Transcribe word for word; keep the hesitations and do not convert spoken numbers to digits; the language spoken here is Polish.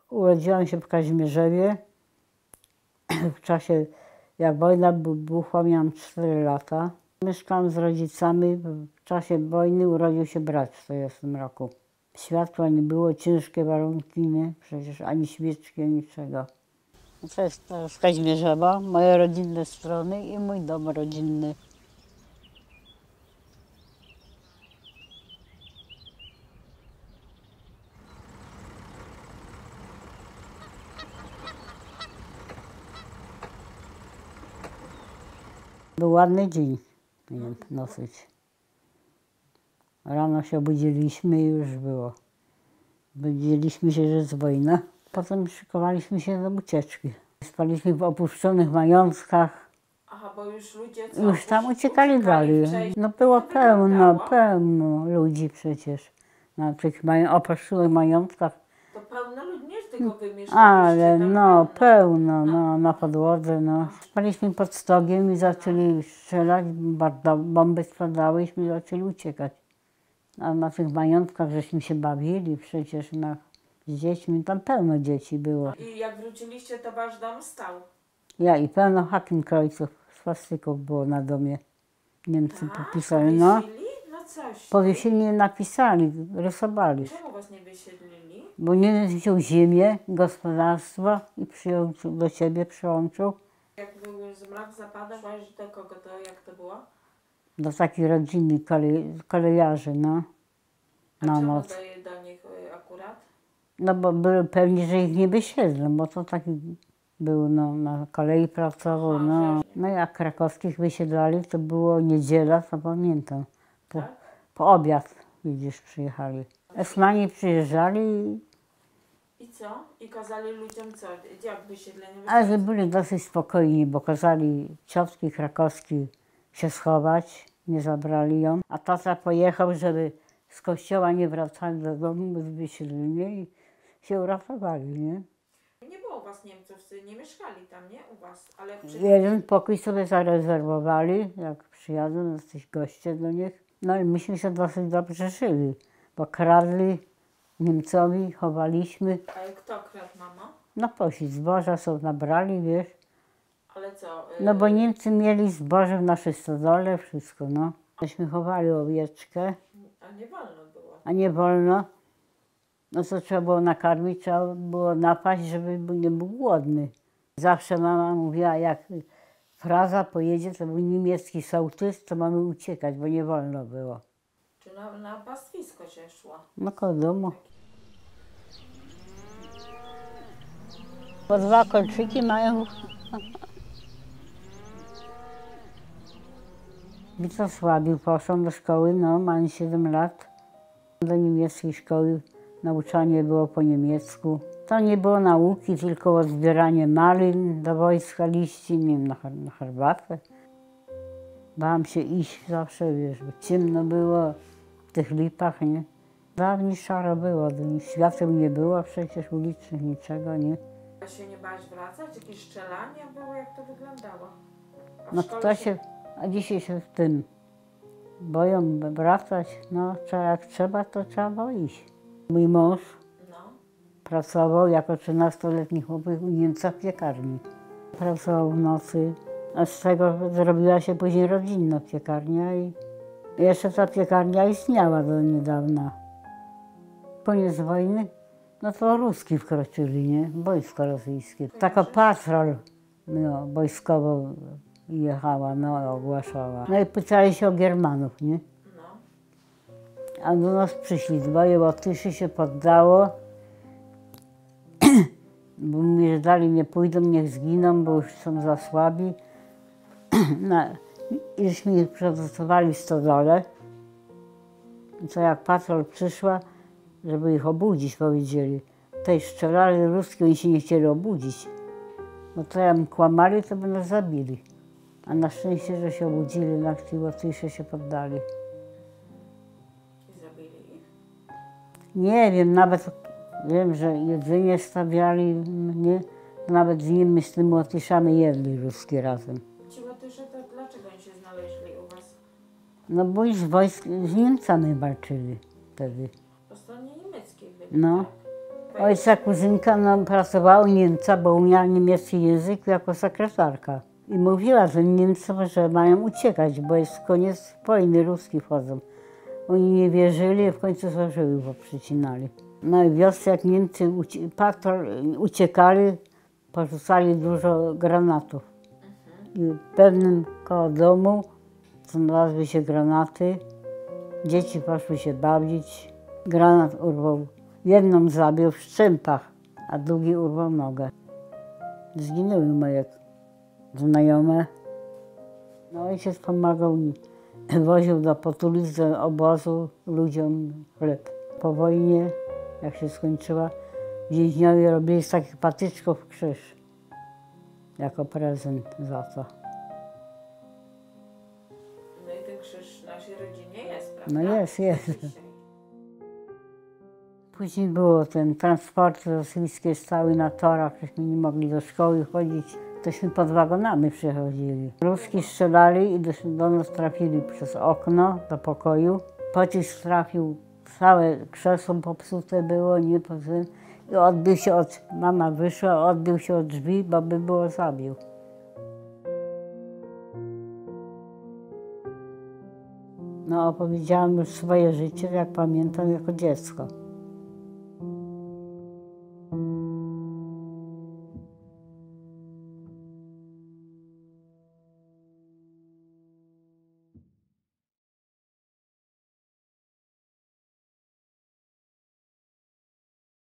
Urodziłam się w Kazimierzewie. W czasie, jak wojna wybuchła, miałam cztery lata. Mieszkałam z rodzicami. W czasie wojny urodził się brat w czterdziestym roku. Światła nie było, ciężkie warunki, nie? Przecież ani świeczki, ani niczego. To jest z Kazimierzewa, moje rodzinne strony i mój dom rodzinny. Był ładny dzień, dosyć. Rano się obudziliśmy i już było. Budziliśmy się, że jest wojna. Potem szykowaliśmy się do ucieczki. Spaliśmy w opuszczonych majątkach. Aha, bo już ludzie co? Już tam uciekali dalej. No było pełno, pełno ludzi przecież. Na tych opuszczonych majątkach. To pełno ludzi, nie tylko wy mieszkaliście. Ale no, pełno, no, na podłodze, no. Spaliśmy pod stogiem i zaczęli strzelać, bomby spadałyśmy i zaczęli uciekać. A na tych majątkach żeśmy się bawili przecież na, z dziećmi, tam pełno dzieci było. I jak wróciliście, to wasz dom stał? Ja i pełno hakenkrojców, swastyków było na domie. Niemcy A, popisali, no. powiesili? No coś. Powiesili, nie napisali, rysowali. Czemu was nie wysiedlili? Bo nie wziął ziemię, gospodarstwo i przyjął do siebie, przyłączył. Jak był zmrok zapadał, do kogo to, jak to było? Do takiej rodziny kolej, kolejarzy, no. A Na czemu noc. do, do nich y, akurat? No bo byli pewni, że ich nie wysiedlą, bo to taki był, no, na kolei pracował, Aha, no. że- No jak krakowskich wysiedlali, to było niedziela, to pamiętam. Po, Tak? po obiad, widzisz, przyjechali. Esmani przyjeżdżali, I co? I kazali ludziom co? Jak wysiedlenie? a że byli dosyć spokojni, bo kazali ciotki krakowski się schować, nie zabrali ją. A tata pojechał, żeby z kościoła nie wracali do domu, bo wysiedlili i się uratowali, nie? Nie było u was Niemców, nie mieszkali tam, nie? U was, ale przy... Jeden pokój sobie zarezerwowali, jak przyjadą jacyś goście do nich. No i myśmy się dosyć dobrze żyli, bo kradli Niemcowi, chowaliśmy. Ale kto kradł, mama? No posi zboża są nabrali, wiesz. Ale co? y, No bo Niemcy mieli zboże w naszej stodole, wszystko, no. Myśmy chowali owieczkę, A nie wolno było. a nie wolno. No to trzeba było nakarmić, trzeba było napaść, żeby nie był głodny. Zawsze mama mówiła, jak fraza pojedzie, to był niemiecki sołtys, to mamy uciekać, bo nie wolno było. Czy na, na pastwisko się szło? No koło domu. Po dwa kolczyki mają. Witosławiu poszłam do szkoły, no, mam siedem lat. Do niemieckiej szkoły nauczanie było po niemiecku. To nie było nauki, tylko zbieranie malin do wojska, liści, nie wiem, na, her na herbatę. Bałam się iść zawsze, wiesz, bo ciemno było w tych lipach, nie? Dawniej szaro było, świateł nie było przecież ulicznych, niczego, nie? A się nie bałaś wracać? Jakieś strzelanie było? Jak to wyglądało? A w No szkole kto się, a dzisiaj się w tym boją wracać, no trzeba, jak trzeba, to trzeba iść. Mój mąż No. pracował jako trzynastoletni chłopak u Niemca w piekarni. Pracował w nocy, a z tego zrobiła się później rodzinna piekarnia i jeszcze ta piekarnia istniała do niedawna. Koniec wojny, no to Ruski wkroczyli, nie? Wojsko rosyjskie. Taka patrol no, wojskowo jechała, no ogłaszała. No i pytali się o Germanów, nie? No. A do nas przyszli dwoje Łotyszy, się poddało. Bo mówili, że dalej nie pójdą, niech zginą, bo już są za słabi. No, i żeśmy ich przetestowali w stodole. I co jak patrol przyszła, żeby ich obudzić, powiedzieli. Tej strzelali ruskie, oni się nie chcieli obudzić. Bo to jak kłamali, to by nas zabili. A na szczęście, że się obudzili, na ci Łotysze się poddali. I zabili ich? Nie wiem, nawet wiem, że jedzenie stawiali, nie? Nawet z nimi, z tymi Łotyszami jedli ruskie razem. Ci Łotysze, to dlaczego oni się znaleźli u was? No bo już wojsk z Niemcami walczyli wtedy. Po stronie niemieckiej byli, No. tak? Ojca kuzynka no, pracowała u Niemca, bo umiała niemiecki język jako sekretarka. I mówiła tym Niemcom, że mają uciekać, bo jest koniec wojny, Ruski wchodzą. Oni nie wierzyli i w końcu złożyły, bo przycinali. No i wiosce, jak Niemcy ucie patrol, uciekali, porzucali dużo granatów. I w pewnym koło domu znalazły się granaty. Dzieci poszły się bawić. Granat urwał. Jedną zabił w szczępach, a drugi urwał nogę. Zginęły moje znajome. No ojciec pomagał mi. Woził do Potulic, do obozu ludziom chleb. Po wojnie, jak się skończyła, więźniowie robili z takich patyczków krzyż. Jako prezent za to. No i ten krzyż w naszej rodzinie jest, prawda? No jest, jest. Później było ten transporty rosyjskie stały na torach, żeśmy nie mogli do szkoły chodzić. Tośmy pod wagonami przychodzili. Ruski strzelali i do, do nas trafili przez okno do pokoju. Pocisk trafił, całe krzesło popsute było, nie popsute. I odbił się od, mama wyszła, odbił się od drzwi, bo by było zabił. No opowiedziałam już swoje życie, jak pamiętam, jako dziecko.